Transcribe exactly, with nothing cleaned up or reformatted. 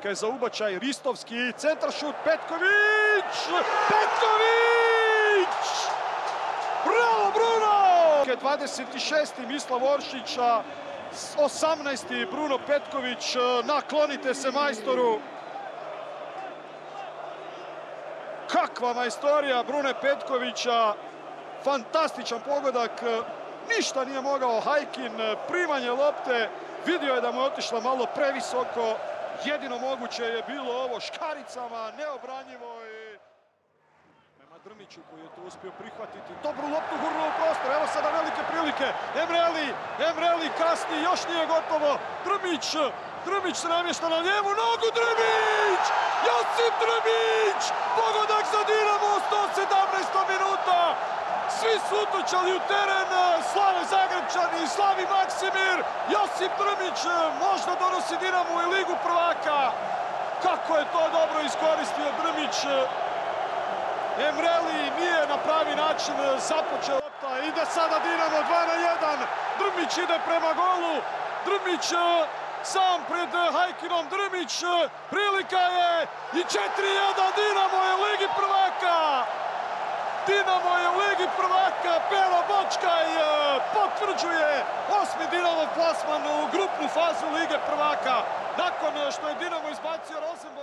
Prilika je za ubačaj, Ristovski, centar šut, Petković! Petković! Bravo, Bruno! dvadeset šesti Mislav Oršića, osamnaesti Bruno Petković, naklonite se majstoru. Kakva majstorija Brune Petkovića, fantastičan pogodak, ništa nije mogao Hajkin, primanje lopte, vidio je da mu je otišla malo previsoko, jedino moguće je bilo ovo škaricama, neobranjivo i... Prema Drmiću koji je to uspio prihvatiti, dobru loptu gurnuo u prostor, evo sada velike prilike, Emreli, Emreli kasni, još nije gotovo, Drmić, Drmić se namješta na lijevu nogu, Drmić! Josip Drmić! Pogodak za Dinamo u sto sedamnaestom minuta! Svi su utočali u teren, slave Zagrebčani, slavi Maksimir, Josip Drmić možda donosi Dinamo i Ligu prvaka. Kako je to dobro iskoristio Drmić. Emreli nije na pravi način započeo. Ide sada Dinamo dva na jedan, Drmić ide prema golu, Drmić sam pred Hajkinom, Drmić, prilika je i četiri jedan, Dinamo je u Ligi prvaka. Dinamo je u Ligi prvaka, Pero Bočkaj potvrđuje osmi Dinamov plasman u grupnu fazu Lige prvaka. Nakon što je Dinamo izbacio Rosenborg